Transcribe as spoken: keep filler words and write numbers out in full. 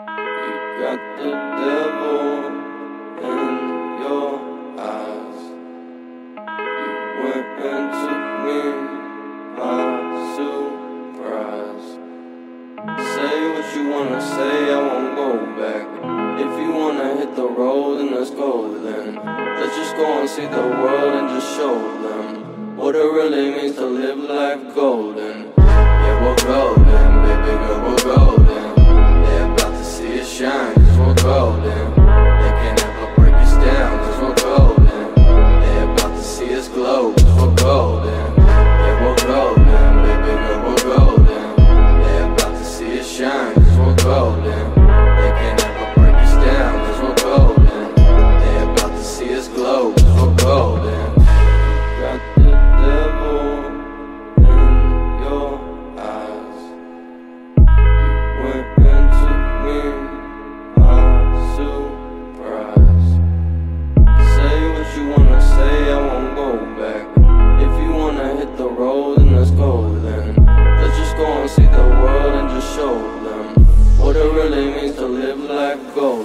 You got the devil in your eyes. You went and took me by surprise. Say what you wanna say, I won't go back. If you wanna hit the road, then let's go then. Let's just go and see the world and just show them what it really means to live life golden. Yeah, we're golden, baby girl, we're golden. They're about to see us shine, cause we're golden. They can't ever break us down, cause we're golden. They're about to see us glow, cause we're golden. Yeah, we're golden, baby girl, we're golden. They're about to see us shine, cause we're golden. They can't ever break us down, cause we're golden. They're about to see us glow, cause we're golden. You got the devil in your eyes. You went and took me by surprise. Say what you wanna say, I won't go back. If you wanna hit the road, then let's go then. Let's just go and see the world and just show them what it really means to live life golden.